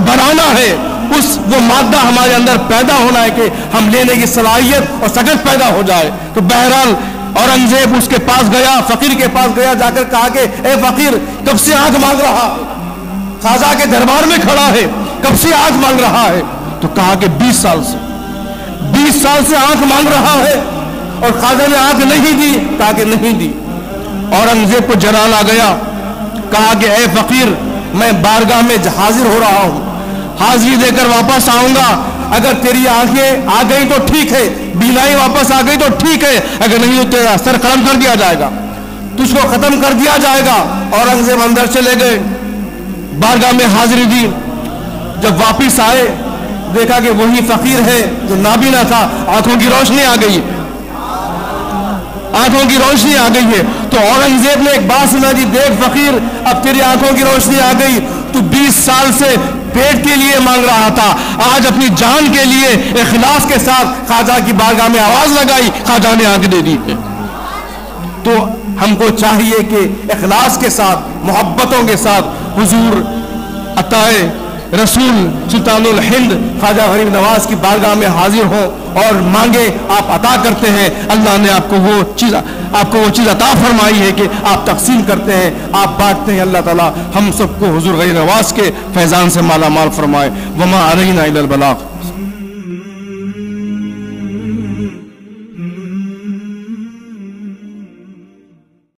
بنانا ہے، وہ مادہ ہمارے اندر پیدا ہونا ہے کہ ہم لینے کی صلاحیت اور سکت پیدا ہو جائے۔ تو بہرحال اورنگزیب اس کے پاس گیا، فقیر کے پاس گیا، جا کر کہا کہ اے فقیر کب سے آنکھ مانگ رہا ہے، خواجہ کے دربار میں کھڑا ہے، کب سے آنکھ مانگ رہا ہے؟ تو کہا کہ 20 سال سے آنکھ مانگ رہا ہے، اور خواجہ نے آنکھ نہیں دی؟ کہا کہ نہیں دی۔ اورنگزیب کو جلال آ گیا، کہا کہ اے فقیر میں بارگاہ میں حاضر ہو رہا ہوں، حاضری دے کر واپس آؤں گا، اگر تیری آنکھیں آ گئی تو ٹھیک ہے، بینائی واپس آ گئی تو ٹھیک ہے، اگر نہیں تو تیرا سر قلم کر دیا جائے گا، تجھ کو ختم کر دیا جائے گا۔ اورنگزیب اندر چلے گئے، بارگاہ میں حاضری دی، جب واپس آئے دیکھا کہ وہی فقیر ہے جو نابینا تھا، آنکھوں کی روشنی آ گئی، آنکھوں کی روشنی آ گئی ہے۔ تو اورنگزیب نے ایک بات سنا دی، دیکھ فقیر اب تیری آنکھوں کی روشنی آ گئی، تو 20 سال سے پیٹ کے لیے مانگ رہا تھا، آج اپنی جان کے لیے اخلاص کے ساتھ خواجہ کی بارگاہ میں آواز لگائی، خواجہ نے آنکھ دے دی ہے۔ تو ہم کو چاہیے کہ اخلاص کے ساتھ، محبتوں کے ساتھ حضور عطائے رسول سلطان الہند خواجہ غریب نواز کی بارگاہ میں حاضر ہوں اور مانگے، آپ عطا کرتے ہیں۔ اللہ نے آپ کو وہ چیز عطا فرمائی ہے کہ آپ تقسیم کرتے ہیں، آپ بانٹتے ہیں۔ اللہ تعالی ہم سب کو حضور غریب نواز کے فیضان سے مالا مال فرمائے۔ وما علینا الا البلاغ۔